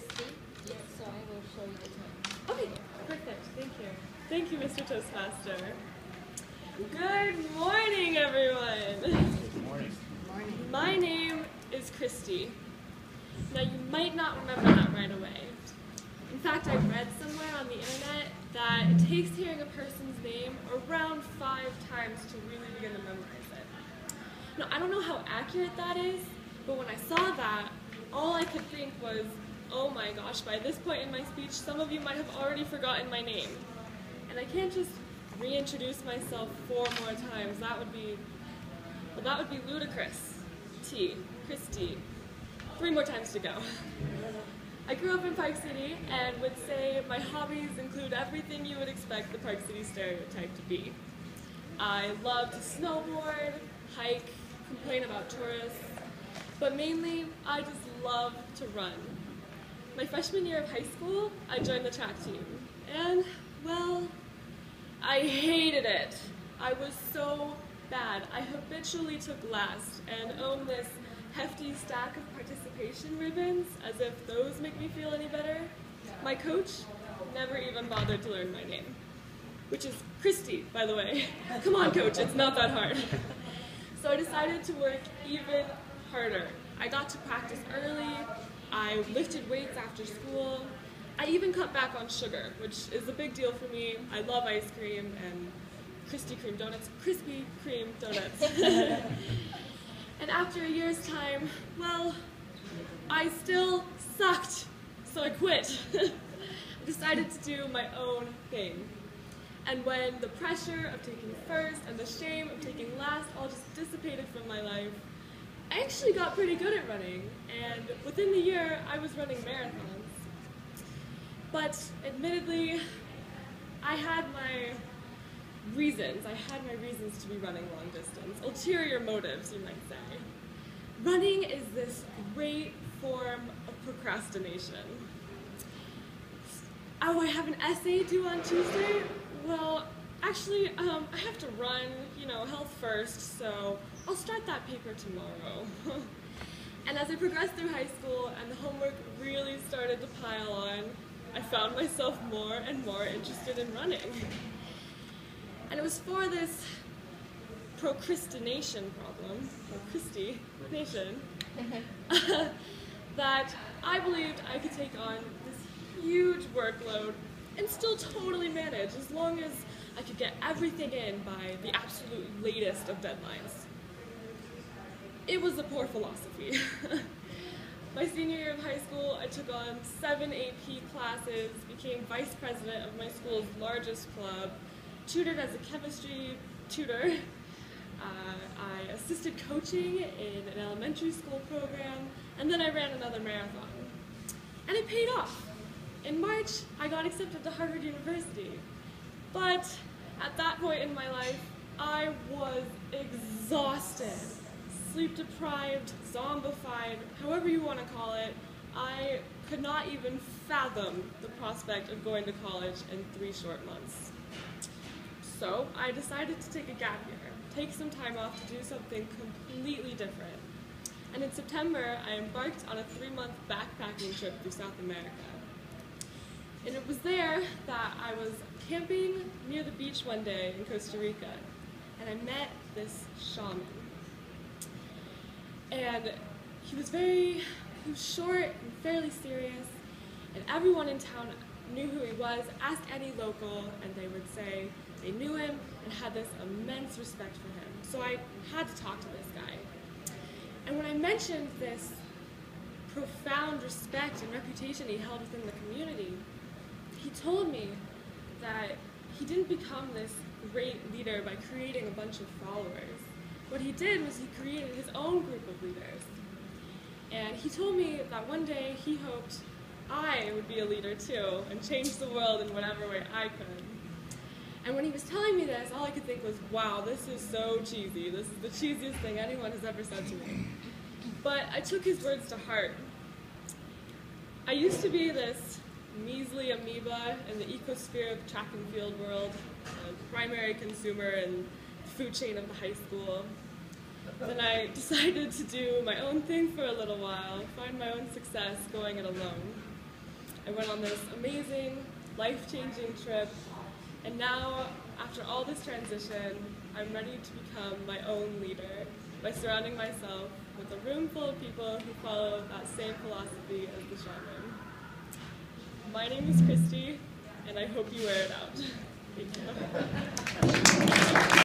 Christy. Yes, so I will show you the time. Okay, perfect. Thank you. Thank you, Mr. Toastmaster. Good morning, everyone. Good morning. Morning. My name is Christy. Now, you might not remember that right away. In fact, I read somewhere on the internet that it takes hearing a person's name around 5 times to really begin to memorize it. Now, I don't know how accurate that is, but when I saw that, all I could think was, oh my gosh, by this point in my speech, some of you might have already forgotten my name. And I can't just reintroduce myself 4 more times. That would be ludicrous. T, Christy. 3 more times to go. I grew up in Park City and would say my hobbies include everything you would expect the Park City stereotype to be. I love to snowboard, hike, complain about tourists, but mainly I just love to run. My freshman year of high school, I joined the track team, and, well, I hated it. I was so bad. I habitually took last and owned this hefty stack of participation ribbons, as if those make me feel any better. My coach never even bothered to learn my name, which is Christy, by the way. Come on, coach, it's not that hard. So I decided to work even harder. I got to practice early, I lifted weights after school, I even cut back on sugar, which is a big deal for me. I love ice cream and Krispy Kreme donuts. And after a year's time, well, I still sucked, so I quit. I decided to do my own thing. And when the pressure of taking first and the shame of taking last all just dissipated from my life, I actually got pretty good at running, and within the year, I was running marathons. But admittedly, I had my reasons to be running long distance. Ulterior motives, you might say. Running is this great form of procrastination. Oh, I have an essay due on Tuesday? Well, actually, I have to run, health first, so I'll start that paper tomorrow. And as I progressed through high school and the homework really started to pile on, I found myself more and more interested in running. And it was for this procrastination problem, that I believed I could take on this huge workload and still totally manage as long as I could get everything in by the absolute latest of deadlines. It was a poor philosophy. My senior year of high school, I took on 7 AP classes, became vice president of my school's largest club, tutored as a chemistry tutor. I assisted coaching in an elementary school program, and then I ran another marathon. And it paid off. In March, I got accepted to Harvard University. But at that point in my life, I was exhausted, sleep-deprived, zombified, however you want to call it. I could not even fathom the prospect of going to college in 3 short months. So I decided to take a gap year, take some time off to do something completely different. And in September, I embarked on a 3-month backpacking trip through South America. And it was there that I was camping near the beach one day in Costa Rica, and I met this shaman. And he was short and fairly serious, and everyone in town knew who he was. Ask any local, and they would say they knew him and had this immense respect for him. So I had to talk to this guy. And when I mentioned this profound respect and reputation he held within the community, he told me that he didn't become this great leader by creating a bunch of followers. What he did was he created his own group of leaders. And he told me that one day he hoped I would be a leader too and change the world in whatever way I could. And when he was telling me this, all I could think was, wow, this is so cheesy. This is the cheesiest thing anyone has ever said to me. But I took his words to heart. I used to be this measly amoeba in the ecosphere of the track and field world, a primary consumer in the food chain of the high school. Then I decided to do my own thing for a little while, find my own success going it alone. I went on this amazing, life-changing trip, and now, after all this transition, I'm ready to become my own leader by surrounding myself with a room full of people who follow that same philosophy as the shaman. My name is Christy, and I hope you wear it out. Thank you.